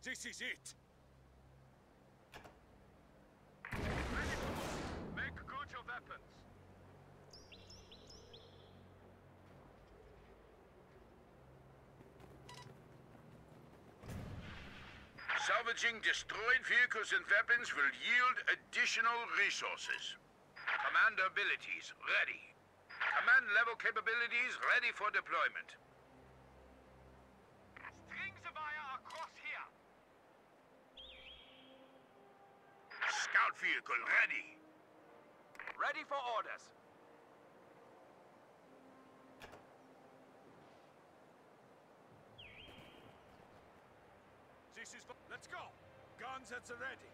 This is it! Ready to move. Make good your weapons. Salvaging destroyed vehicles and weapons will yield additional resources. Commander abilities ready. Command level capabilities ready for deployment. String the wire across here. Scout vehicle ready. Ready for orders. This is... Let's go! Guns at the ready.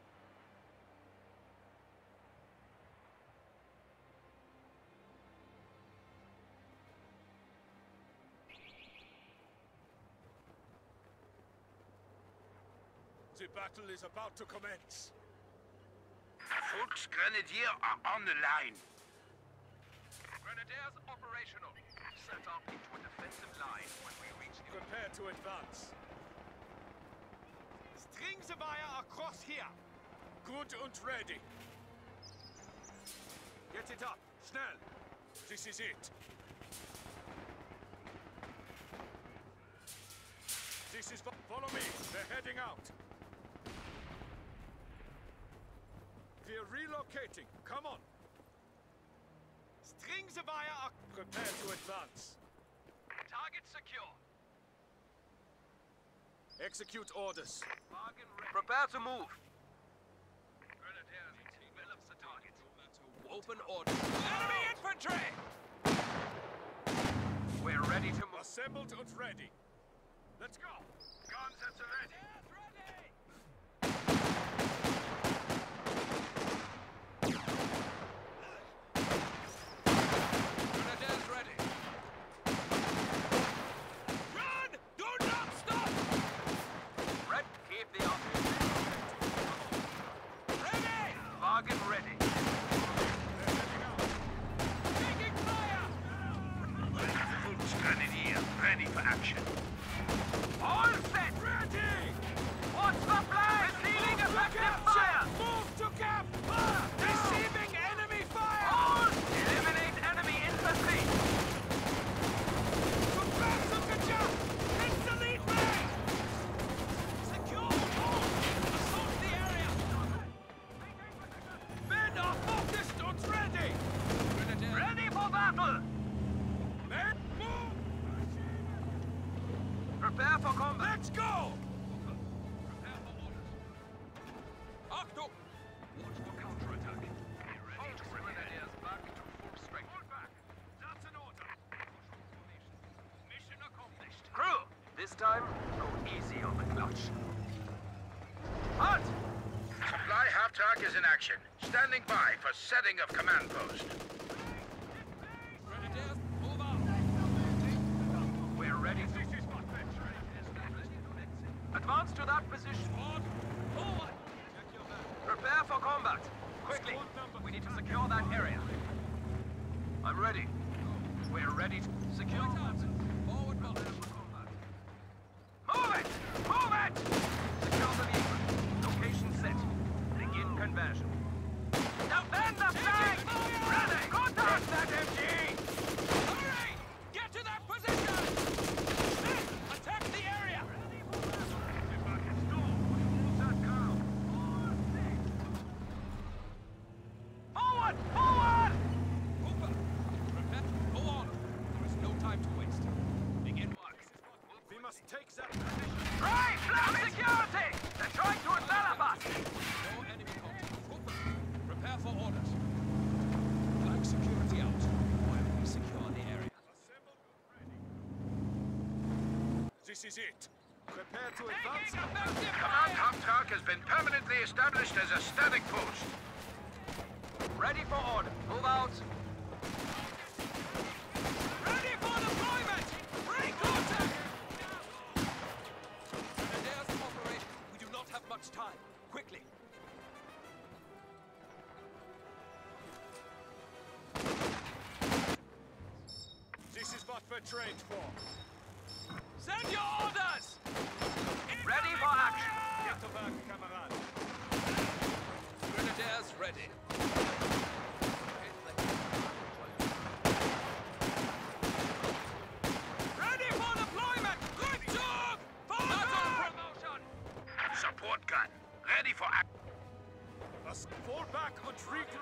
The battle is about to commence. Volksgrenadier are on the line. Grenadiers operational. Set up into a defensive line when we reach the... Prepare to advance. String the wire across here. Good and ready. Get it up. Schnell. This is it. This is... Follow me. They're heading out. We're relocating. Come on. String the wire. Prepare to advance. Target secure. Execute orders. Bargain ready. Prepare to move. Grenadiers, develop the target. Open order. Enemy infantry! We're ready to move. Assembled and ready. Let's go. Guns at the ready. Grenadiers ready. Run! Do not stop! Red, keep the army. Ready! Bargain ready. They're heading out. Taking fire! Volksgrenadier ready for action. All set. Ready! What's the plan? Receiving effective fire. Move to camp! Receiving enemy fire! All. Eliminate enemy infantry. Prepare to catch! It's the lead way! Secure all! Assault the area! Men are focused and ready! Grenadiers. Ready for battle! Men, move! Prepare for combat. Let's go! Octo. Watch for counterattack. Ready to Grenadiers back to full strength. Hold back. That's an order. Mission accomplished. Crew. This time, go easy on the clutch. Halt. Supply half-track is in action. Standing by for setting of command post. Grenadiers, move out. We're ready to... This is what veteran Advance to that position. Forward! Prepare for combat. Quickly. We need to secure that area. I'm ready. We're ready to... Secure... Forward march. Move it! Move it! Secure the vehicle. Location set. Begin conversion. Defend the flag! Ready! Contact that MG! Hurry! Get to that position! Then, attack the area! Forward! Forward! Hooper! Prepare. Go on! There is no time to waste. Begin work. We must take that position. Right! Flag security! They're trying to envelop us! No enemy contact. Hooper! Prepare for orders. Flag security out while we secure the area. Assembled and ready. This is it. Prepare to advance. Command half-track has been permanently established as a static post. Ready for order. Move out. Ready for deployment! Break contact! Grenadiers operation. We do not have much time. Quickly. This is what we're trained for. Send your orders! Ready for action. Autobahn, Kamerad. Grenadiers ready. Ready for deployment! Good dog! Promotion! Support gun. Ready for action. Fall back and regroup.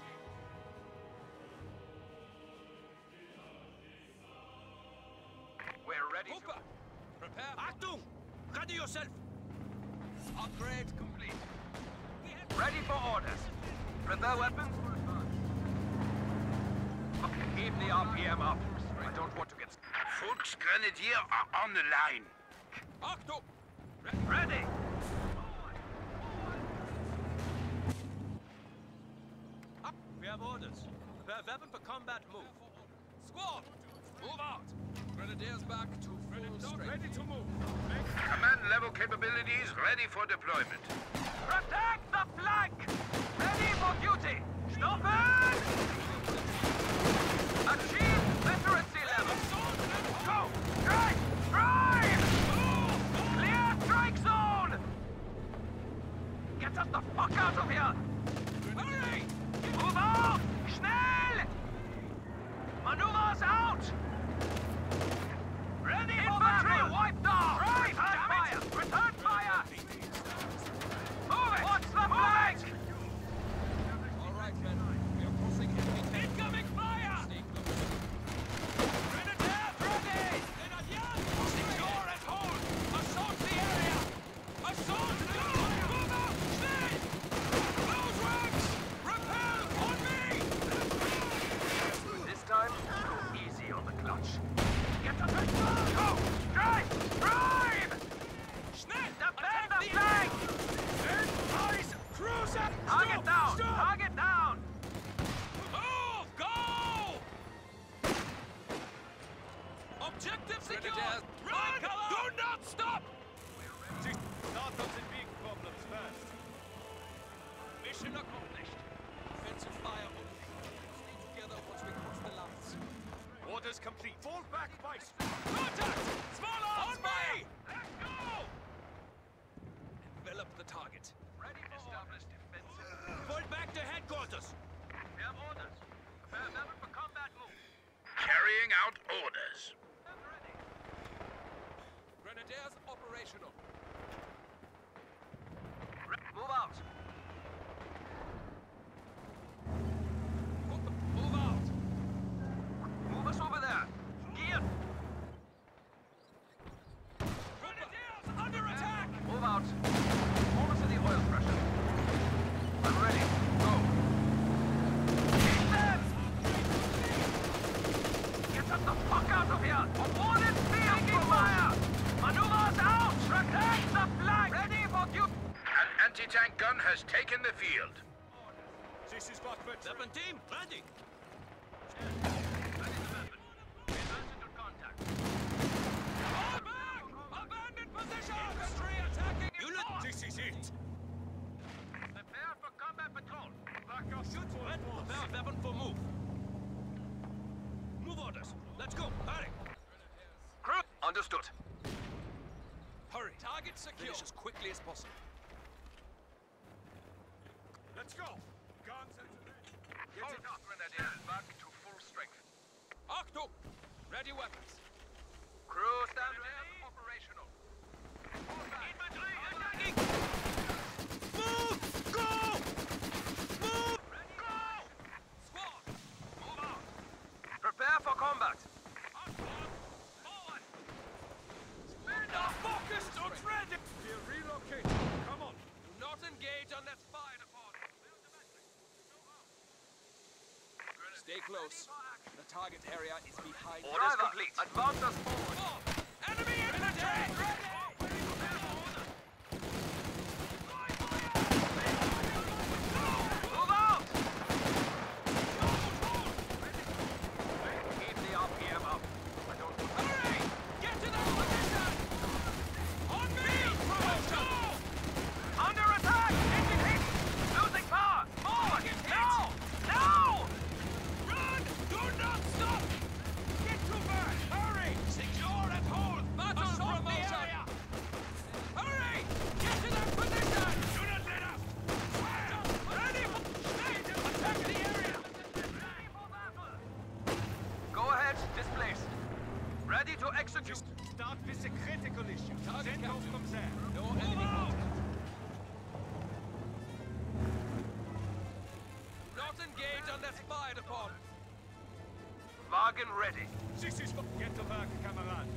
We're ready to... Cooper, prepare. Achtung! Ready yourself! Upgrade complete. Ready for orders. Prepare weapons for advance. Keep the RPM up. I don't want to get... Fuchs Grenadier are on the line. Achtung! Ready! We have orders. Prepare weapon for combat move. Squad, move out. Grenadiers back to full strength. Ready to move. Command level capabilities ready for deployment. Protect the flank! Ready for duty! Stop it! Achieve literacy level! Go! Drive! Drive! Clear strike zone! Get us the fuck out of here! Hurry! Move out! Schnell! Maneuvers out! Ready for battle! Wiped off! Right! Fire! Return fire! Move it! Watch the flank! All right, men. We are crossing enemy. Incoming fire! Stay close. Grenadiers ready! Secure and hold! Assault the area! Assault! Go! Move out! Stay! Close ranks! Repel on me! This time, go easy on the clutch. Get the back! Go! Drive! Drive! Schnell! Defend the flank! Send eyes! Cruiser! Target down! Stop! Target down! Move! Go! Objective secure! Grenadiers, Run! Do not stop! Start up the big problems first. Mission accomplished. Offensive fire only. Stay together once we cross the lines. Orders complete. Fall back, Vice. Contact! Small arms! On me! Let's go! Envelop the target. Ready for established defensive. Fall back to headquarters. We have orders. Prepare weapon for combat move. Carrying out orders. Ready. Grenadiers operational. Move out. Cooper, move out. Move us over there. Gear. Grenadiers under attack. Move out. Hold us to the oil pressure. I'm ready. Go. Keep them! Get us the fuck out of here! Opponent taking fire! Maneuvers out! Protect the flank! Ready for duty! An anti-tank gun has taken the field. This is what we're Weapon team, ready! Ready the weapon. Advance into contact. Fall back! Abandon position! Infantry attacking! Unit! This is it. Prepare for combat patrol. Back up. Shoot for Red, prepare weapon for move. Move orders. Let's go. Hurry. Crew. Understood. Hurry. Target secure. Finish as quickly as possible. Let's go. Guns and Get it up, Grenadiers. Back to full strength. Achtung! Ready weapons. Crew stand ready. Operational. Infantry attacking. Move! Go! Move! Ready. Go! Squad. Move out. Prepare for combat. Forward. Men are focused on ready. we're relocating. Come on. Do not engage unless fired upon. Stay close. The target area is behind. Orders complete. Advance us forward. Oh, enemy infantry! Ready! Move out! Keep the RPM up. I don't want... Hurry! Get to that position! On me! Promotion! Under attack! Engine hit! Losing power! Forward! Now! Now! Run! Do not stop! Get to burn! Hurry! Secure and hold! Battle promotion! engage unless fired upon. Wagen ready. This is get to work, Kamerad.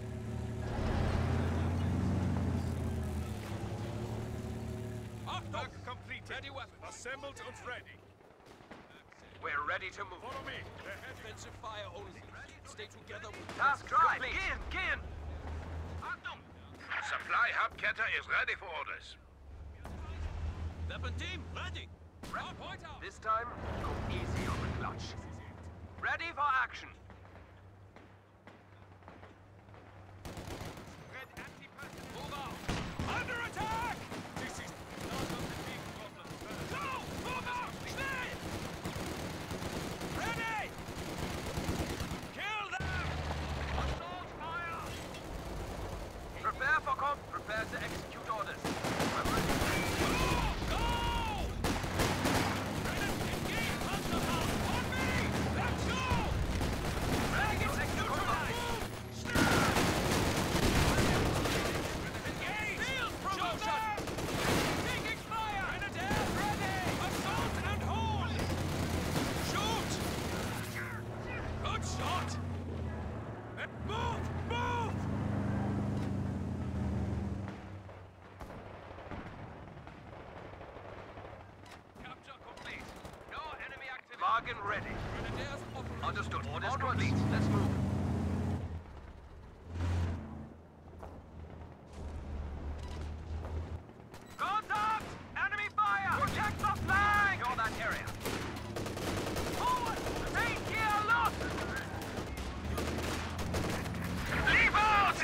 Achtung! Work completed. Ready weapons. Assembled and ready. We're ready to move. Follow me. The head Defensive fire only. Stay together with Task complete. Gehen! Achtung! Supply Hauptkette is ready for orders. Weapon team, ready! Point out! This time, go easy on the clutch. Ready for action. Move out! Under attack! This is not of the big problem first. Go! Move out! Schnell! Ready! Kill them! Assault fire! Prepare for prepare to execute orders. I'm ready. Go! Go! Ready! Engage Panzerhaus! On me! Let's go! Ready! Execute tonight! Engage! Field promotion! Taking fire! Grenadiers ready! Assault and hold! Shoot! Good shot! Move! Move! Capture complete. No enemy activity. Wagen ready. Grenadiers operate. Understood. Orders complete. Let's move. Contact! Enemy fire! Protect the flank! Secure that area. Forward! Take gear lost! Leave out!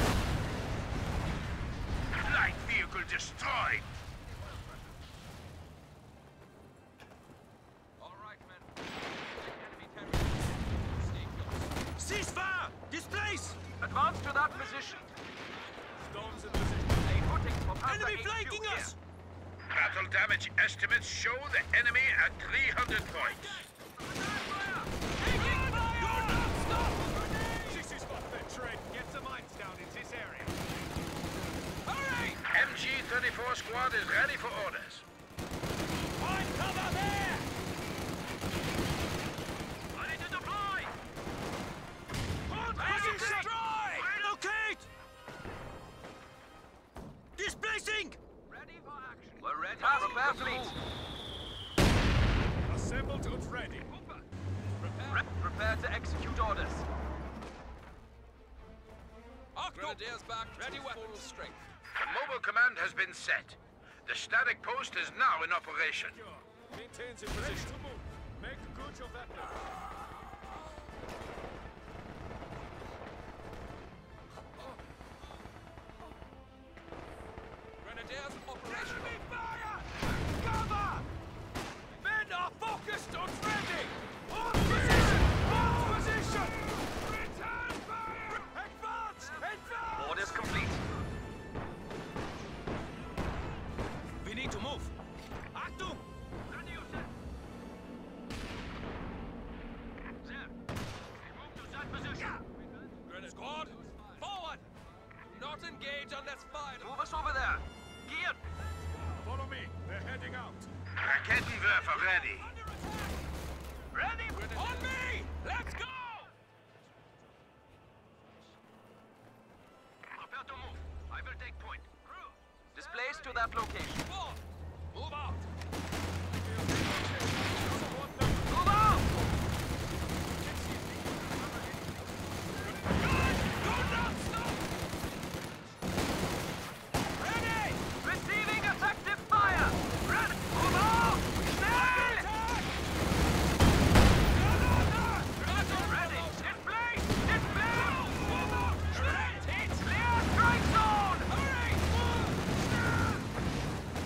Light vehicle destroyed. All right, men. Enemy territory. Stay close. Ceasefire! Displace! Advance to that position. Stones in position. A footing for Panzer Enemy HQ flanking here. us! Battle damage estimates show the enemy at 300 points. Taking fire! Stop! This is what the trade. Get the mines down in this area. Hurry! MG-34 squad is ready for orders. Find cover there! Ready to deploy! Position destroy! Relocate! Displacing! Ready for action. We're ready. Prepare fleet. Assembled and ready. Prepare to execute orders. Grenadiers back, ready full strength. The mobile command has been set. The static post is now in operation. Maintains in position. To move. Make good your weapon. Grenadiers operational. Enemy fire! Cover! Men are focused on ready! On position! On position! Return fire! Advance! Advance! Orders complete. We need to move. Achtung! Ready yourself. There. Move to that position. Grenadier squad, forward! Not engage unless fired. Move us over there. Geared. Follow me. They're heading out. Rakettenwerfer ready. Ready? On me! Let's go! Prepare to move. I will take point. Displace to that location. Forward! Move out! Move out! Do not stop! Ready! Receiving effective fire! Ready! Move out! Schnell! Ready! In place! In place! Move out! Clear strike zone! Hurry!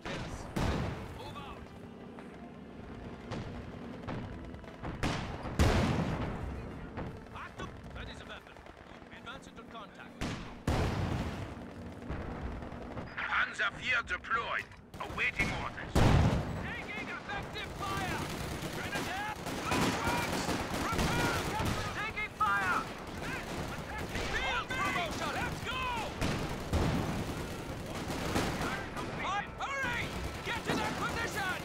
Grenadiers, move out! Achtung! That is a weapon. Advance into contact. Panzer IV deployed. Awaiting orders. Taking effective fire! Grenadier! Close ranks! Prepare! Taking fire! Field promotion! Let's go! Hurry! Get to that position!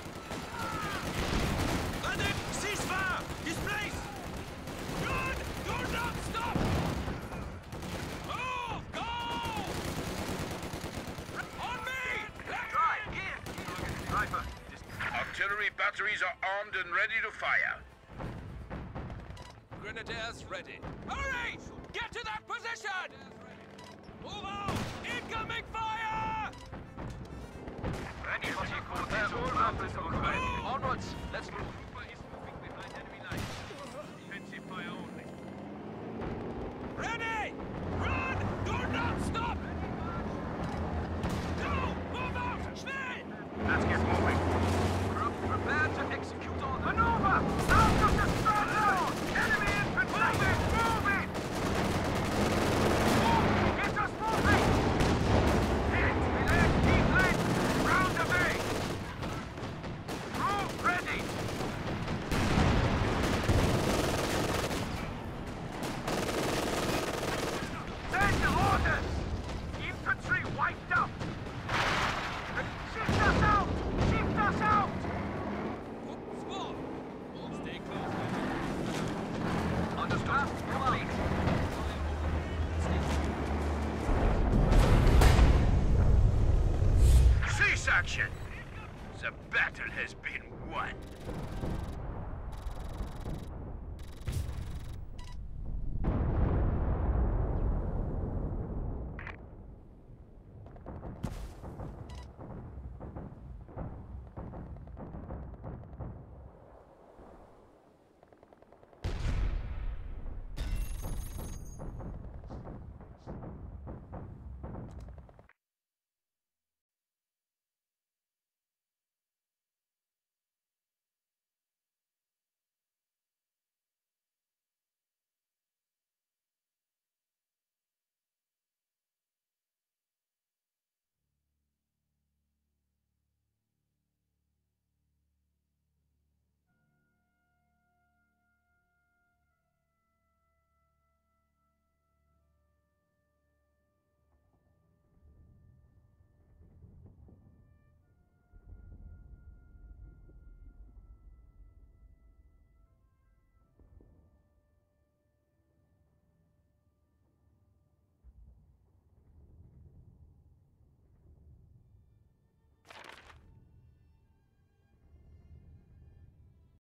Medic! Ceasefire! Displace! Good! Do not stop! Move! Go! On me! Let's right! Sniper! Artillery batteries are armed and ready to fire. Grenadiers ready. Hurry! Get to that position! Move out! Incoming fire! Ready for takeoff. All weapons are ready. Onwards. Let's move. Trooper is moving behind enemy lines. Defensive fire only. Ready! Run! Do not stop! Go! Move out! Schnell! Let's get moving. Prepare to execute on maneuver. Out of the stronghold! Enemy infantry! Move it! Move! Get us moving! Hit! Relax! Keep left! Round the bay! Move! Ready! Send orders! Infantry wiped out! Shift us out! Shift us out! Small. Stay close. Understood. Complete. Cease action! The battle has been won.